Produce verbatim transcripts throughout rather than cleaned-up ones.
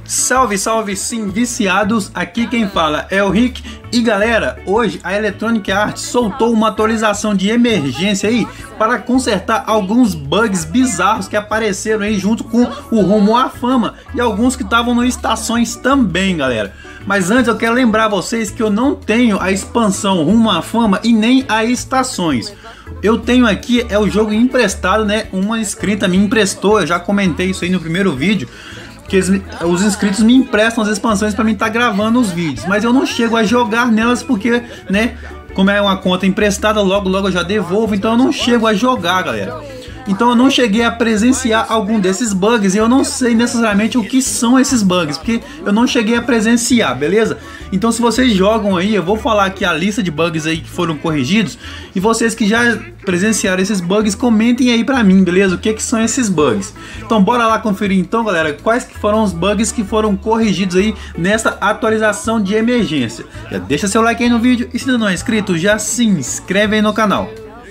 Salve, salve sim, viciados, aqui quem fala é o Rick. E galera, hoje a Electronic Arts soltou uma atualização de emergência aí para consertar alguns bugs bizarros que apareceram aí junto com o Rumo à Fama e alguns que estavam no Estações também, galera. Mas antes eu quero lembrar vocês que eu não tenho a expansão Rumo à Fama e nem a Estações. Eu tenho aqui, é o jogo emprestado, né? Uma inscrita me emprestou, eu já comentei isso aí no primeiro vídeo, que eles, os inscritos me emprestam as expansões para mim estar tá gravando os vídeos, mas eu não chego a jogar nelas porque, né, como é uma conta emprestada, logo logo eu já devolvo, então eu não chego a jogar, galera. Então eu não cheguei a presenciar algum desses bugs e eu não sei necessariamente o que são esses bugs, porque eu não cheguei a presenciar, beleza? Então se vocês jogam aí, eu vou falar aqui a lista de bugs aí que foram corrigidos, e vocês que já presenciaram esses bugs, comentem aí pra mim, beleza? O que que são esses bugs? Então bora lá conferir então, galera, quais que foram os bugs que foram corrigidos aí nessa atualização de emergência. Já deixa seu like aí no vídeo e se ainda não é inscrito, já se inscreve aí no canal.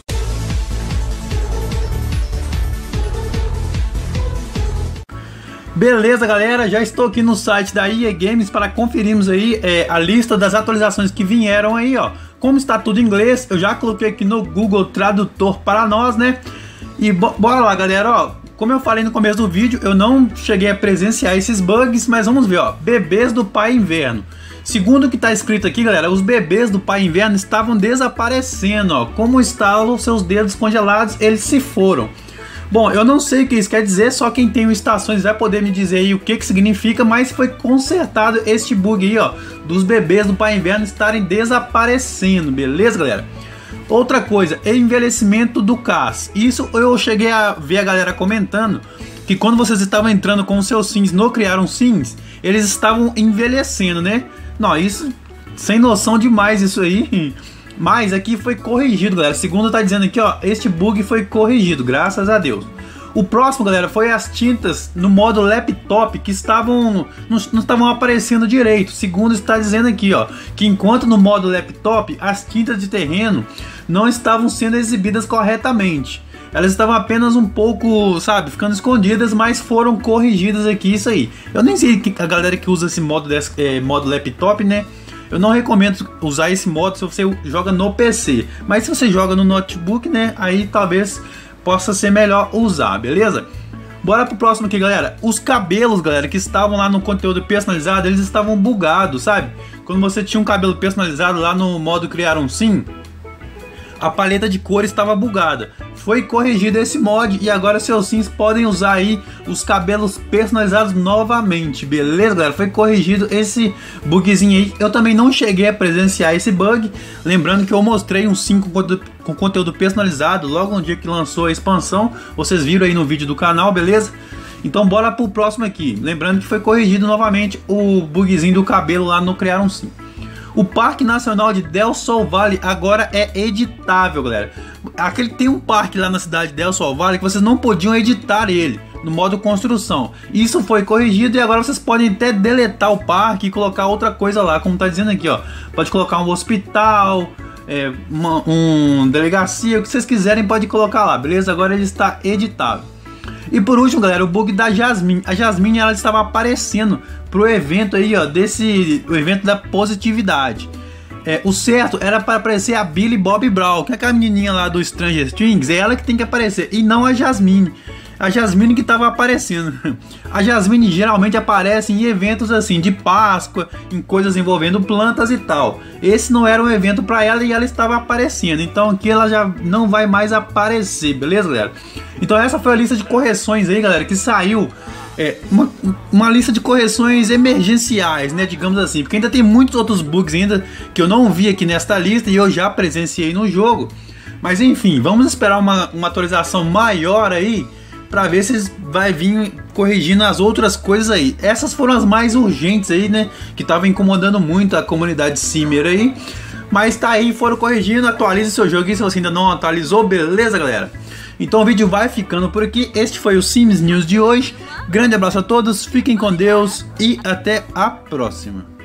Beleza, galera, já estou aqui no site da E A Games para conferirmos aí é, a lista das atualizações que vieram aí, ó. Como está tudo em inglês, eu já coloquei aqui no Google Tradutor para nós, né? E bo bora lá, galera, ó. Como eu falei no começo do vídeo, eu não cheguei a presenciar esses bugs, mas vamos ver, ó. Bebês do Pai Inverno. Segundo o que está escrito aqui, galera, os bebês do Pai Inverno estavam desaparecendo, ó. Como estavam seus dedos congelados, eles se foram. Bom, eu não sei o que isso quer dizer, só quem tem o Estações vai poder me dizer aí o que que significa, mas foi consertado este bug aí, ó, dos bebês do Pai Inverno estarem desaparecendo, beleza, galera? Outra coisa, envelhecimento do Cass. Isso eu cheguei a ver a galera comentando, que quando vocês estavam entrando com os seus sims no Criaram Sims, eles estavam envelhecendo, né? Não, isso, sem noção demais isso aí. Mas aqui foi corrigido, galera. Segundo tá dizendo aqui, ó, este bug foi corrigido, graças a Deus. O próximo, galera, foi as tintas no modo laptop que estavam não, não estavam aparecendo direito. Segundo está dizendo aqui, ó, que enquanto no modo laptop as tintas de terreno não estavam sendo exibidas corretamente. Elas estavam apenas um pouco, sabe, ficando escondidas, mas foram corrigidas aqui, isso aí. Eu nem sei que a galera que usa esse modo, desse, é, modo laptop, né? Eu não recomendo usar esse modo se você joga no P C, mas se você joga no notebook, né, aí talvez possa ser melhor usar, beleza? Bora pro próximo aqui, galera. Os cabelos, galera, que estavam lá no conteúdo personalizado, eles estavam bugados, sabe? Quando você tinha um cabelo personalizado lá no modo Criaram Sim, a paleta de cor estava bugada. Foi corrigido esse mod e agora seus sims podem usar aí os cabelos personalizados novamente, beleza, galera? Foi corrigido esse bugzinho aí. Eu também não cheguei a presenciar esse bug, lembrando que eu mostrei um sim com conteúdo personalizado logo no dia que lançou a expansão. Vocês viram aí no vídeo do canal, beleza? Então bora pro próximo aqui, lembrando que foi corrigido novamente o bugzinho do cabelo lá no Criaram Sim. O Parque Nacional de Del Sol Valley agora é editável, galera. Aquele tem um parque lá na cidade de Del Sol Valley que vocês não podiam editar ele no modo construção. Isso foi corrigido e agora vocês podem até deletar o parque e colocar outra coisa lá, como tá dizendo aqui, ó. Pode colocar um hospital, é, uma um delegacia, o que vocês quiserem pode colocar lá, beleza? Agora ele está editável. E por último, galera, o bug da Jasmine. A Jasmine, ela estava aparecendo pro evento aí, ó, desse o evento da positividade. É, o certo era para aparecer a Billy Bob Brown, que é aquela menininha lá do Stranger Things, é ela que tem que aparecer e não a Jasmine. A Jasmine que estava aparecendo. A Jasmine geralmente aparece em eventos assim de Páscoa, em coisas envolvendo plantas e tal. Esse não era um evento para ela e ela estava aparecendo. Então aqui ela já não vai mais aparecer, beleza, galera? Então essa foi a lista de correções aí, galera, que saiu. É, uma, uma lista de correções emergenciais, né, digamos assim, porque ainda tem muitos outros bugs ainda que eu não vi aqui nesta lista e eu já presenciei no jogo. Mas enfim, vamos esperar uma, uma atualização maior aí para ver se vai vir corrigindo as outras coisas aí. Essas foram as mais urgentes aí, né, que estavam incomodando muito a comunidade Simmer aí. Mas tá aí, foram corrigindo. Atualize seu jogo aí se você ainda não atualizou, beleza, galera? Então o vídeo vai ficando por aqui. Este foi o Sims News de hoje. Grande abraço a todos, fiquem com Deus e até a próxima.